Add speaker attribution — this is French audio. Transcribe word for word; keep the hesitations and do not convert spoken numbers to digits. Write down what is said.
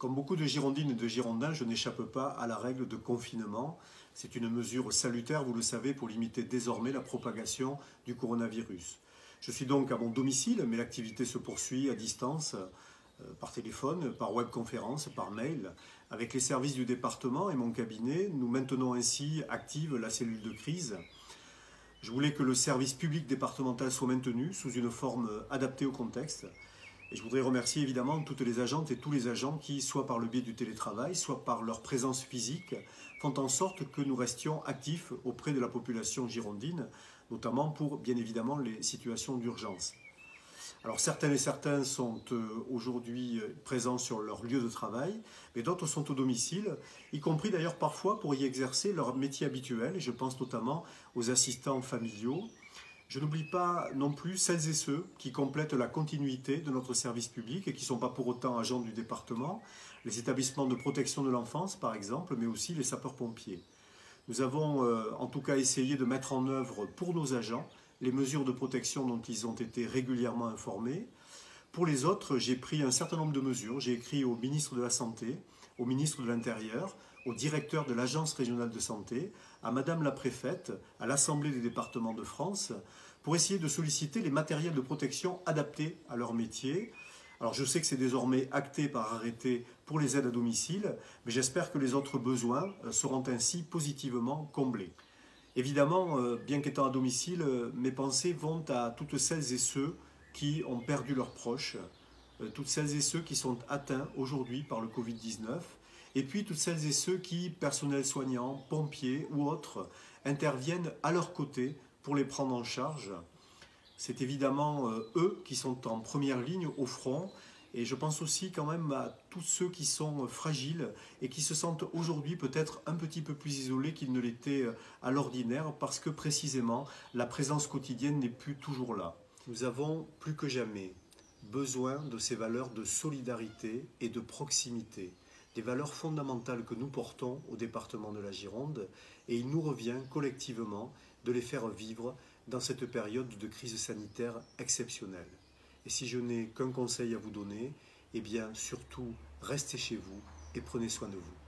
Speaker 1: Comme beaucoup de Girondines et de Girondins, je n'échappe pas à la règle de confinement. C'est une mesure salutaire, vous le savez, pour limiter désormais la propagation du coronavirus. Je suis donc à mon domicile, mais l'activité se poursuit à distance, euh, par téléphone, par webconférence, par mail. Avec les services du département et mon cabinet, nous maintenons ainsi active la cellule de crise. Je voulais que le service public départemental soit maintenu sous une forme adaptée au contexte. Et je voudrais remercier évidemment toutes les agentes et tous les agents qui, soit par le biais du télétravail, soit par leur présence physique, font en sorte que nous restions actifs auprès de la population girondine, notamment pour, bien évidemment, les situations d'urgence. Alors certaines et certains sont aujourd'hui présents sur leur lieu de travail, mais d'autres sont au domicile, y compris d'ailleurs parfois pour y exercer leur métier habituel. Et je pense notamment aux assistants familiaux. Je n'oublie pas non plus celles et ceux qui complètent la continuité de notre service public et qui ne sont pas pour autant agents du département, les établissements de protection de l'enfance par exemple, mais aussi les sapeurs-pompiers. Nous avons euh, en tout cas essayé de mettre en œuvre pour nos agents les mesures de protection dont ils ont été régulièrement informés. Pour les autres, j'ai pris un certain nombre de mesures. J'ai écrit au ministre de la Santé, au ministre de l'Intérieur, au directeur de l'Agence régionale de santé, à Madame la préfète, à l'Assemblée des départements de France, pour essayer de solliciter les matériels de protection adaptés à leur métier. Alors je sais que c'est désormais acté par arrêté pour les aides à domicile, mais j'espère que les autres besoins seront ainsi positivement comblés. Évidemment, bien qu'étant à domicile, mes pensées vont à toutes celles et ceux qui ont perdu leurs proches, toutes celles et ceux qui sont atteints aujourd'hui par le Covid dix-neuf, et puis toutes celles et ceux qui, personnel soignant, pompiers ou autres, interviennent à leur côté pour les prendre en charge. C'est évidemment eux qui sont en première ligne au front, et je pense aussi quand même à tous ceux qui sont fragiles et qui se sentent aujourd'hui peut-être un petit peu plus isolés qu'ils ne l'étaient à l'ordinaire parce que précisément la présence quotidienne n'est plus toujours là. Nous avons plus que jamais besoin de ces valeurs de solidarité et de proximité, des valeurs fondamentales que nous portons au département de la Gironde, et il nous revient collectivement de les faire vivre dans cette période de crise sanitaire exceptionnelle. Et si je n'ai qu'un conseil à vous donner, eh bien surtout restez chez vous et prenez soin de vous.